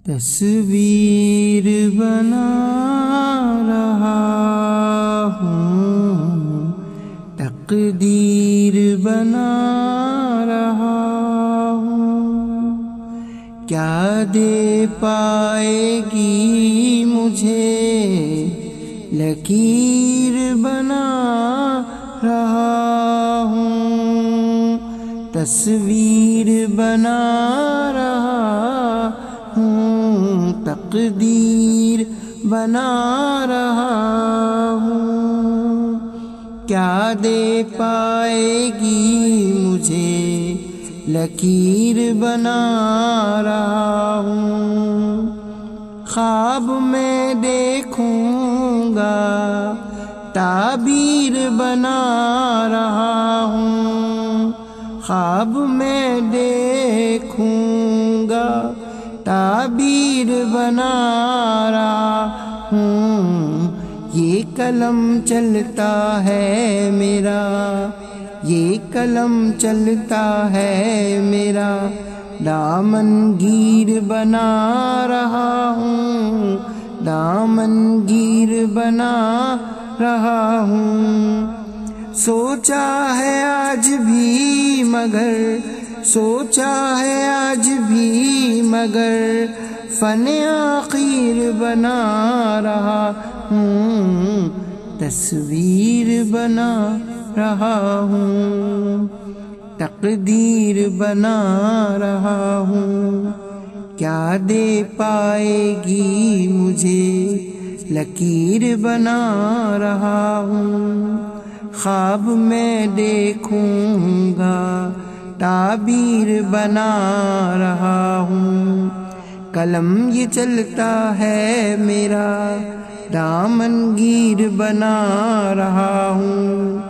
تصویر بنا رہا ہوں، تقدیر بنا رہا ہوں، کیا دے پائے گی مجھے لکیر بنا رہا ہوں، تصویر بنا رہا ہوں، تقدیر بنا رہا ہوں، کیا دے پائے گی مجھے لکیر بنا رہا ہوں، خواب میں دیکھوں گا تعبیر بنا رہا ہوں، خواب میں دیکھوں گا تعبیر بنا رہا ہوں، یہ قلم چلتا ہے میرا، یہ قلم چلتا ہے میرا، دامن گیر بنا رہا ہوں، دامن گیر بنا رہا ہوں، سوچا ہے آج بھی مگر، سوچا ہے آج بھی مگر، فن آخر بنا رہا ہوں، تصویر بنا رہا ہوں، تقدیر بنا رہا ہوں، کیا دے پائے گی مجھے لکیر بنا رہا ہوں، خواب میں دیکھوں گا تعبیر بنا رہا ہوں، قلم یہ چلتا ہے میرا، دامن گیر بنا رہا ہوں،